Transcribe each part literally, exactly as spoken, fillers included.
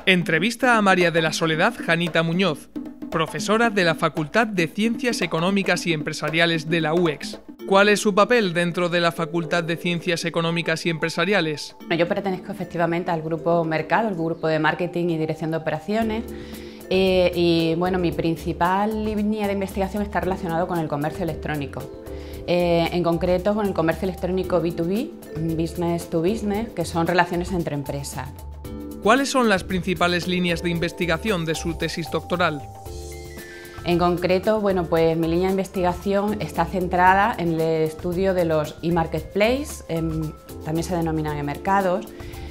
Entrevista a María de la Soledad Janita Muñoz, profesora de la Facultad de Ciencias Económicas y Empresariales de la U E X. ¿Cuál es su papel dentro de la Facultad de Ciencias Económicas y Empresariales? Yo pertenezco efectivamente al grupo Mercado, el grupo de Marketing y Dirección de Operaciones. Eh, y bueno, mi principal línea de investigación está relacionado con el comercio electrónico. Eh, en concreto con el comercio electrónico B dos B, Business to Business, que son relaciones entre empresas. ¿Cuáles son las principales líneas de investigación de su tesis doctoral? En concreto, bueno, pues mi línea de investigación está centrada en el estudio de los e-marketplace, eh, también se denominan e-mercados.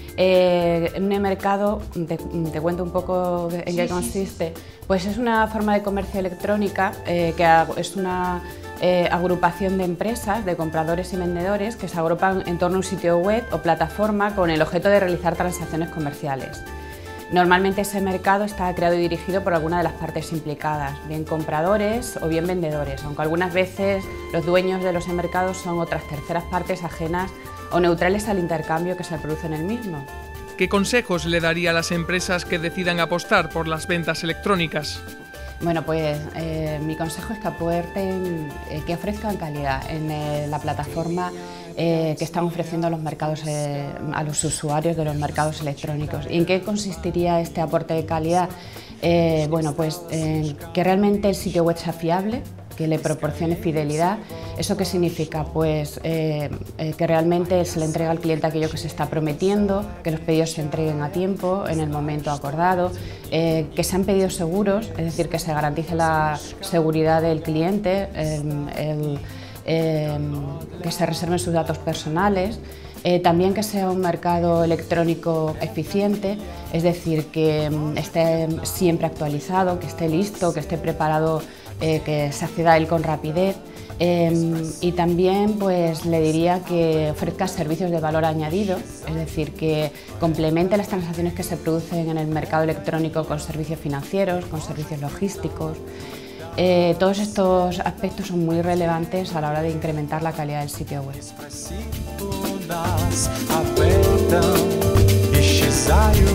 Eh, un e-mercado, te, te cuento un poco en sí, qué consiste, sí. Pues es una forma de comercio electrónica eh, que es una eh, agrupación de empresas, de compradores y vendedores que se agrupan en torno a un sitio web o plataforma con el objeto de realizar transacciones comerciales. Normalmente ese mercado está creado y dirigido por alguna de las partes implicadas, bien compradores o bien vendedores, aunque algunas veces los dueños de los mercados son otras terceras partes ajenas o neutrales al intercambio que se produce en el mismo. ¿Qué consejos le daría a las empresas que decidan apostar por las ventas electrónicas? Bueno, pues eh, mi consejo es que aporten, eh, que ofrezcan calidad en eh, la plataforma eh, que están ofreciendo los mercados, eh, a los usuarios de los mercados electrónicos. ¿Y en qué consistiría este aporte de calidad? Eh, bueno, pues eh, que realmente el sitio web sea fiable, que le proporcione fidelidad. ¿Eso qué significa? Pues eh, eh, que realmente se le entrega al cliente aquello que se está prometiendo, que los pedidos se entreguen a tiempo, en el momento acordado, eh, que sean pedidos seguros, es decir, que se garantice la seguridad del cliente, eh, el, eh, que se reserven sus datos personales. Eh, también que sea un mercado electrónico eficiente, es decir, que um, esté siempre actualizado, que esté listo, que esté preparado, eh, que se acceda a él con rapidez. Eh, y también pues, le diría que ofrezca servicios de valor añadido, es decir, que complemente las transacciones que se producen en el mercado electrónico con servicios financieros, con servicios logísticos. Eh, todos estos aspectos son muy relevantes a la hora de incrementar la calidad del sitio web. Apertam,